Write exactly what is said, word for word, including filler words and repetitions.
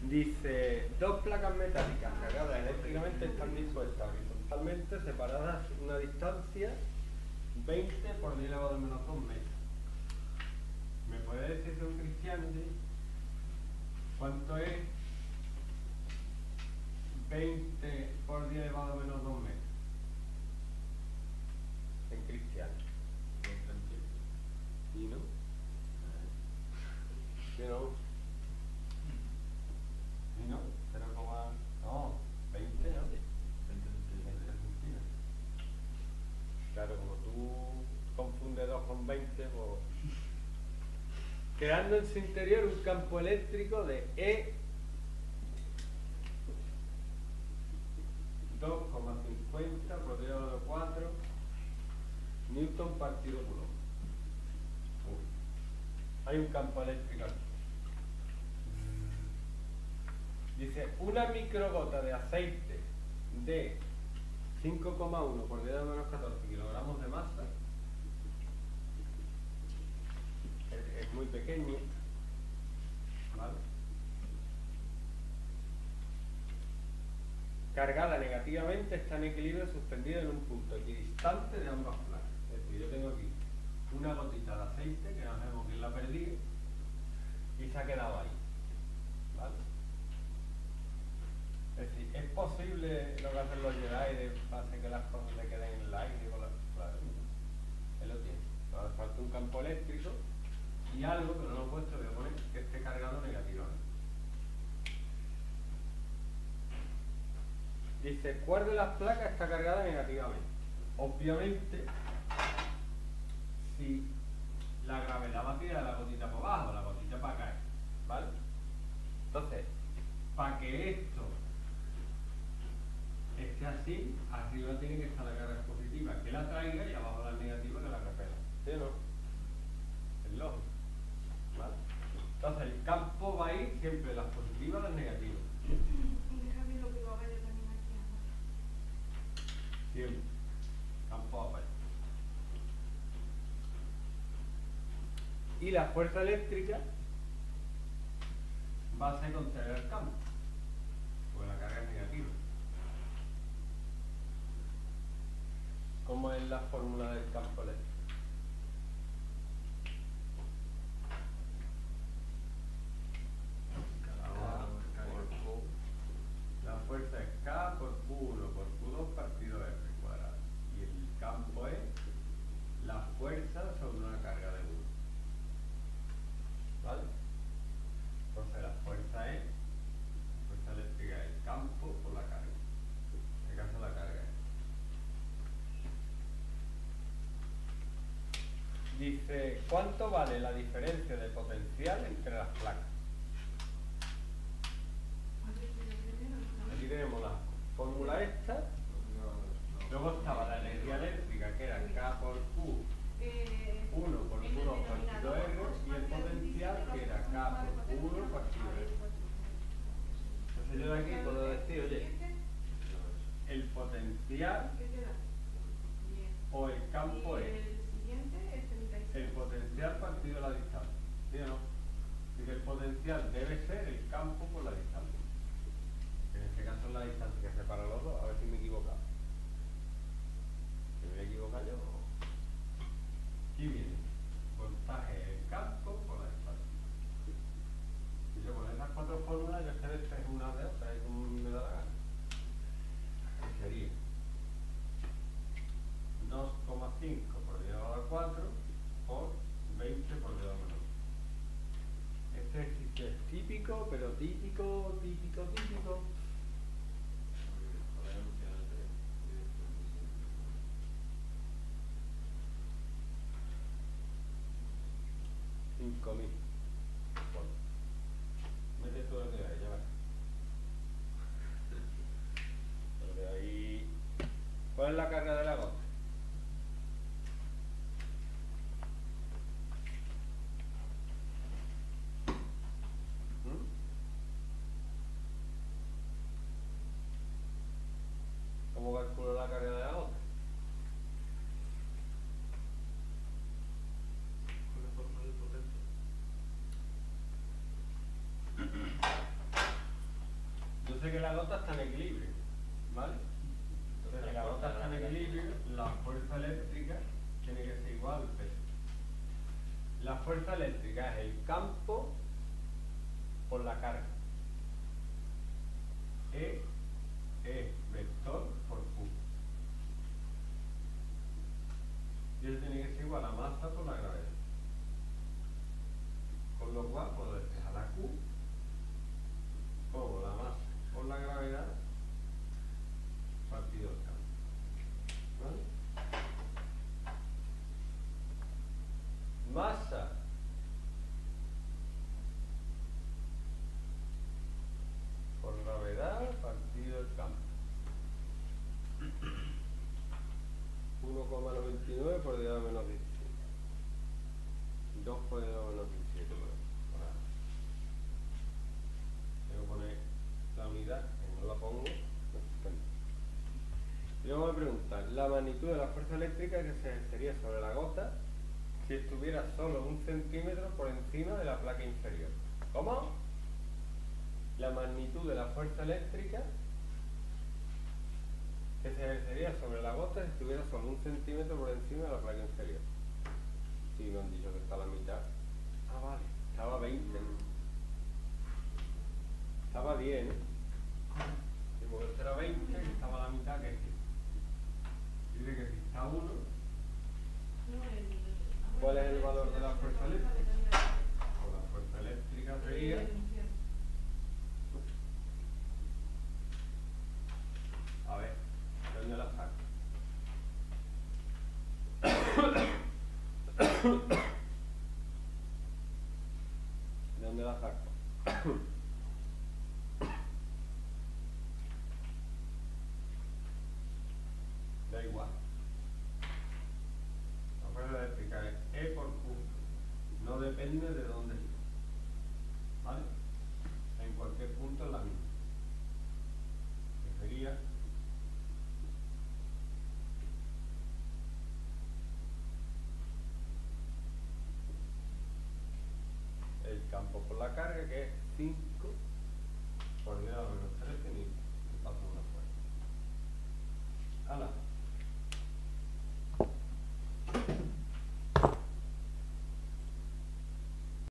Dice, dos placas metálicas cargadas eléctricamente están dispuestas horizontalmente separadas una distancia veinte por diez elevado a menos dos metros. ¿Me puede decir si un cristiano, sí? ¿Cuánto es veinte por diez elevado a menos dos metros? En cristiano. ¿Y no? ¿Y no? ¿Y no? cero, no, veinte, ¿no? veinte centímetros. Claro, como tú confundes dos con veinte, pues... Creando en su interior un campo eléctrico de E dos coma cincuenta por diez elevado a cuatro newton partido coulomb. Hay un campo eléctrico aquí. Dice, una microgota de aceite de cinco coma uno por diez a la menos catorce kilogramos de masa, es, es muy pequeño, ¿vale? Cargada negativamente, está en equilibrio suspendida en un punto equidistante de ambas placas. Es decir, yo tengo aquí una gotita de aceite que no sabemos quién la ha perdido y se ha quedado ahí, ¿vale? Es decir, ¿es posible lo que hacen los Jedi de hacer que las cosas le queden en el aire? Con la... Claro, él lo tiene. Ahora falta un campo eléctrico y algo que no lo he puesto, voy a poner que esté cargado negativamente. Dice, ¿cuál de las placas está cargada negativamente? Obviamente, si la gravedad va a tirar la gotita para abajo, la gotita para caer, ¿vale? Entonces, para que esto esté así, arriba tiene que estar la carga positiva, que la traiga, y abajo la negativa que la repela. ¿Sí o no? Es lógico, ¿vale? Entonces, el campo va a ir siempre las positivas y las negativas. Siempre. Campo aparte. Y la fuerza eléctrica va a ser contraria al campo, porque la carga es negativa. ¿Cómo es la fórmula del campo eléctrico? La fuerza es K por Q uno por Q dos partido R cuadrado. Y el campo es la fuerza sobre una carga de uno. ¿Vale? Entonces la fuerza es, la fuerza eléctrica es el campo por la carga. En este caso la carga es. Dice, ¿cuánto vale la diferencia de potencial entre las placas? Aquí tenemos la fórmula esta, luego estaba la energía eléctrica que era K por Q uno por Q dos partido R y el potencial que era K por Q uno partido R. Entonces yo de aquí puedo decir, oye, el potencial o el campo es el potencial partido la distancia, ¿sí o no? Así que el potencial debe ser el campo por la distancia. En este caso es la distancia que separa los dos, a ver si me he equivocado. ¿Me voy a equivocar yo? Aquí viene, voltaje del campo por la distancia. Y yo con esas cuatro fórmulas, yo es que despejo una de otra, y como me da la gana. Que sería dos coma cinco por diez elevado a cuatro por veinte por diez elevado a menos. Este ejercicio es típico, pero típico, típico, típico. cinco mil. Bueno, mete todo lo que hay, ya va. Pero de ahí... ¿Cuál es la carga de la gota? ¿Mm? ¿Cómo calculo la carga de la gota? sé que la gota está en equilibrio, ¿vale? Entonces, si la gota está en equilibrio, la fuerza eléctrica tiene que ser igual al peso. La fuerza eléctrica es el campo por la carga. E es vector por Q. Y eso tiene que ser igual a masa por la gravedad. Con lo cual puedo despejar la Q como la masa por la gravedad partido el campo. ¿Vale? Masa por gravedad partido el campo. uno coma noventa y nueve por diez a la menos diecisiete. dos por diez a la menos diecisiete. Por ahí. Tengo que poner la unidad, que no la pongo. Y luego me preguntan, la magnitud de la fuerza eléctrica que se ejercería sobre la gota si estuviera solo un centímetro por encima de la placa inferior. ¿Cómo? La magnitud de la fuerza eléctrica que se ejercería sobre la gota si estuviera solo un centímetro por encima de la placa inferior. Sí, me han dicho que está a la mitad. Ah, vale, estaba a veinte. Estaba a diez, ¿no? Si porque este era veinte, que estaba a la mitad, que es dice que si está uno, ¿cuál es el valor de la fuerza eléctrica? Pues la fuerza eléctrica sería... A ver, ¿de dónde la saco? ¿De dónde la saco? Da igual. La fuerza eléctrica es E por Q. No depende de dónde esté. ¿Vale? En cualquier punto es la misma. Que sería el campo por la carga, que es cinco por diez a la menos trece newton. Que pasa una fuerza. ¡Hala!